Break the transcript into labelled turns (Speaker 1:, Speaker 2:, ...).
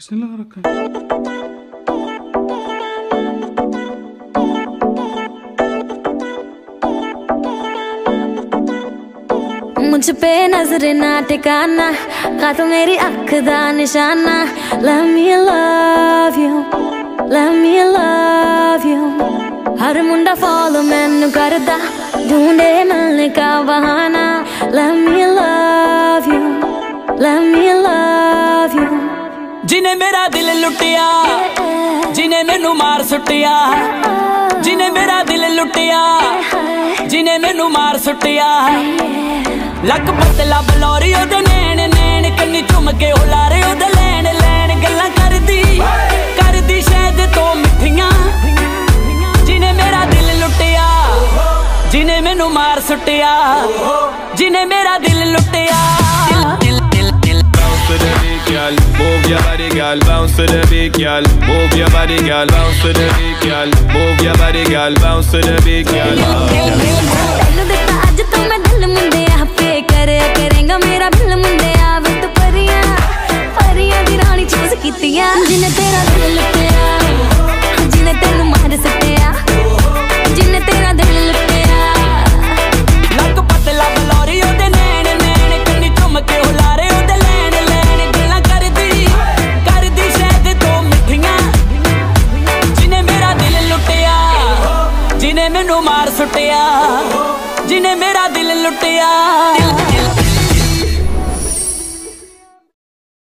Speaker 1: किसने लगा रखा है?
Speaker 2: मुझ पे नजर ना टिकाना, का तो मेरी अख दा निशाना। Let me love you, let me love you। हर मुंडा फॉलो मैनू करदा, ढूंढे मिलने का बहाना। Let me love you, let me love you।
Speaker 3: जिन्हें मेरा दिल लुटिया, जिन्हें मैनू मार सुटिया, जिन्हें मेरा दिल लुटिया, जिन्हें मैनू मार सुटिया। लक पतला बलौरी ओदे नैन नैन, कन्नी चुम के हुलारे ओदे लैन लैन। गल्लां करदी शायद तो मिठियां, जिन्हें मेरा दिल लुटिया, जिन्हें मैनू मार सुटिया, जिन्हें मेरा दिल लुटिया।
Speaker 4: Bounce to the beat, girl. Move your body, girl. Bounce to the beat, girl. Move your body, girl. Bounce to the beat, girl. Move your body, girl. Bounce to the beat, girl.
Speaker 2: तैनू दिता अज तो मैं दिल मुंडिया, पे करेगा मेरा दिल मुंडिया। वे तू परियां दी रानी चूज कीतिया, जिन्हें तेरा दिल लुटिया, जिन्हें तेनू मार सटिया, जिन्हें तेरा दिल लुटिया।
Speaker 3: लक पतला बलौरी ओदे नैन नैन, कन्नी चुम के हुलारे ओदे लैन लैन। गल्लां करदी शायद तो मिठियां, जिन्हें मेरा दिल लुटिया, जिन्हें मैनू मार सुटिया, जिन्हें मेरा दिल लुटिया।